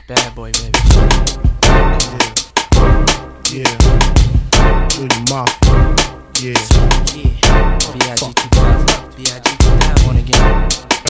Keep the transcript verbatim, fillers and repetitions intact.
Bad boy, baby. Yeah. Yeah. With your mouth. Yeah. Yeah. B I G two thousand. B I G